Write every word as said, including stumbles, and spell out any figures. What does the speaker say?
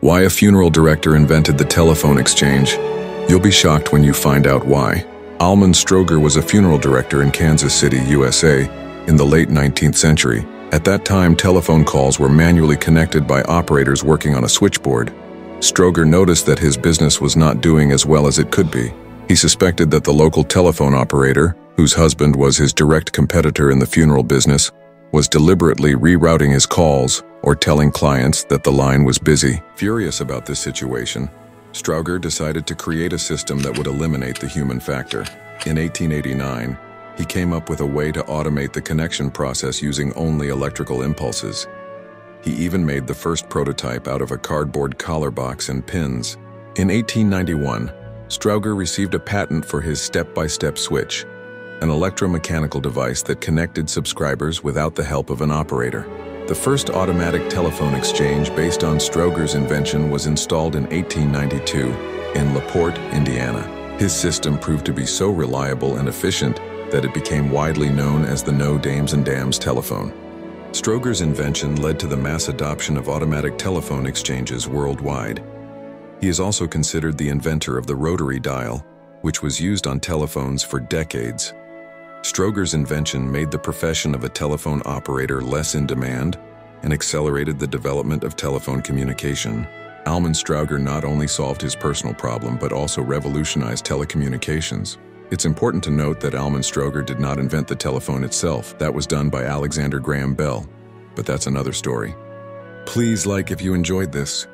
Why a funeral director invented the telephone exchange? You'll be shocked when you find out why. Almon Stroger was a funeral director in Kansas City, U S A, in the late nineteenth century. At that time, telephone calls were manually connected by operators working on a switchboard. Stroger noticed that his business was not doing as well as it could be. He suspected that the local telephone operator, whose husband was his direct competitor in the funeral business, was deliberately rerouting his calls or telling clients that the line was busy. Furious about this situation, Stroger decided to create a system that would eliminate the human factor. In eighteen eighty-nine, he came up with a way to automate the connection process using only electrical impulses. He even made the first prototype out of a cardboard collar box and pins. In eighteen ninety-one, Stroger received a patent for his step-by-step switch, an electromechanical device that connected subscribers without the help of an operator. The first automatic telephone exchange based on Stroger's invention was installed in eighteen ninety-two in LaPorte, Indiana. His system proved to be so reliable and efficient that it became widely known as the No Dames and Dams telephone. Stroger's invention led to the mass adoption of automatic telephone exchanges worldwide. He is also considered the inventor of the rotary dial, which was used on telephones for decades. Stroger's invention made the profession of a telephone operator less in demand and accelerated the development of telephone communication. Almon Stroger not only solved his personal problem but also revolutionized telecommunications. It's important to note that Almon Stroger did not invent the telephone itself. That was done by Alexander Graham Bell, but that's another story. Please like if you enjoyed this.